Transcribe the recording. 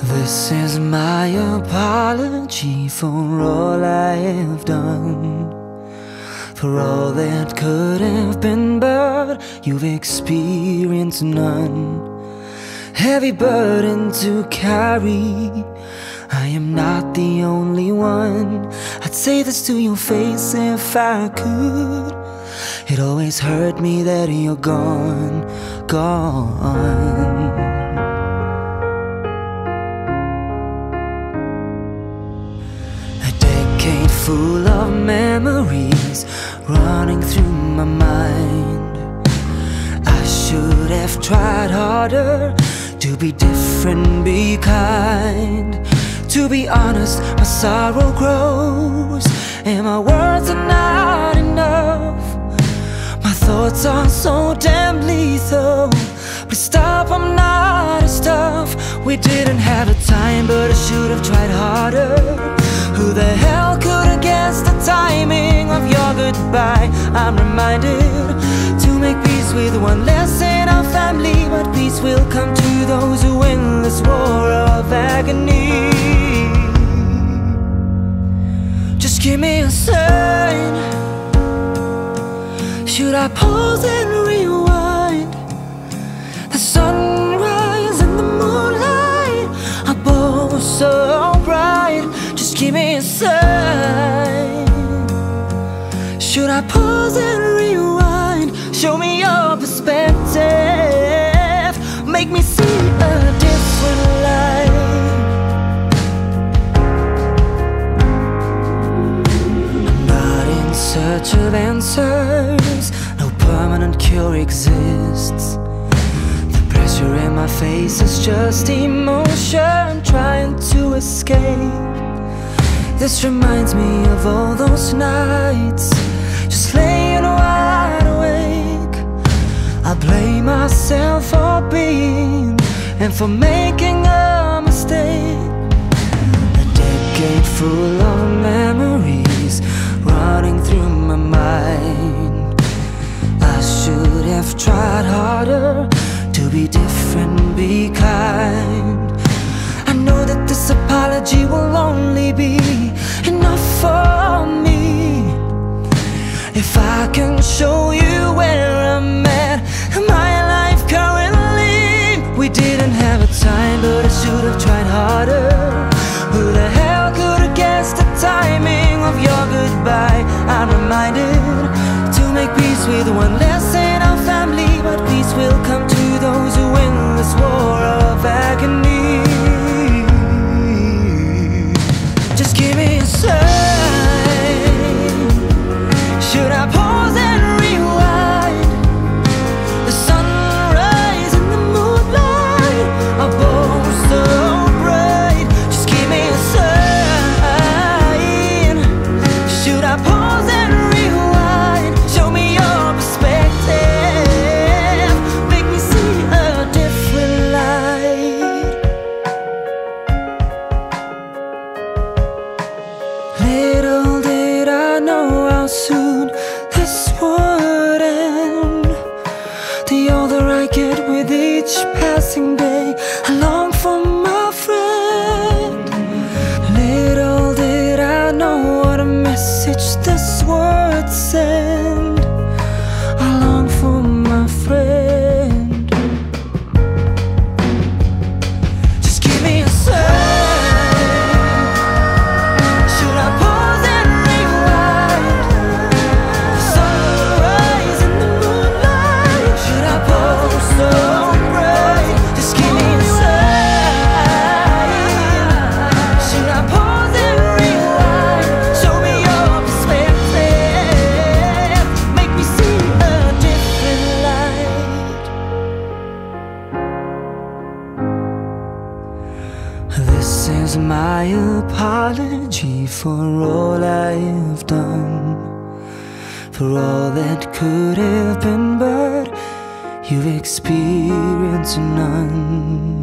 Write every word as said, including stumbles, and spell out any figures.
This is my apology for all I have done, for all that could have been, but you've experienced none. Heavy burden to carry, I am not the only one. I'd say this to your face if I could. It always hurt me that you're gone, gone. Full of memories running through my mind. I should have tried harder to be different, be kind. To be honest, my sorrow grows and my words are not enough. My thoughts are so damn lethal. Please stop, I'm not as tough. We didn't have the time, but I should have tried harder. Who the hell could have guessed the timing of your goodbye? I'm reminded to make peace with one less in our family, but peace will come to those who win this war of agony. Just give me a sign. Should I pause and rewind? The sunrise and the moonlight are both so bright. Just give me a sign. Should I pause and rewind? Show me your perspective. Make me see a different light. I'm not in search of answers. No permanent cure exists. The pressure in my face is just emotion trying to escape. This reminds me of all those nights, just laying wide awake. I blame myself for being and for making a mistake. A decade full of memories running through my mind. I should have tried harder to be different, be kind. I know that this apology will only be enough for me if I can show you where I'm at in my life currently. We didn't have a time, but I should have tried harder. Who the hell could have guessed the timing of your goodbye? I'm reminded to make peace with one less in our family, but peace will come to those who win this war of agony. Just give me a sign. Should I pause and rewind? The sunrise and the moonlight are both so bright. Just give me a sign. Should I pause and rewind? Show me your perspective. Make me see a different light. Little did I know how soon this would end. The older I get with each passing day, I long for my friend. Little did I know what a message this would send. I long for my friend. Just give me a sign. This is my apology for all I have done, for all that could have been, but you've experienced none.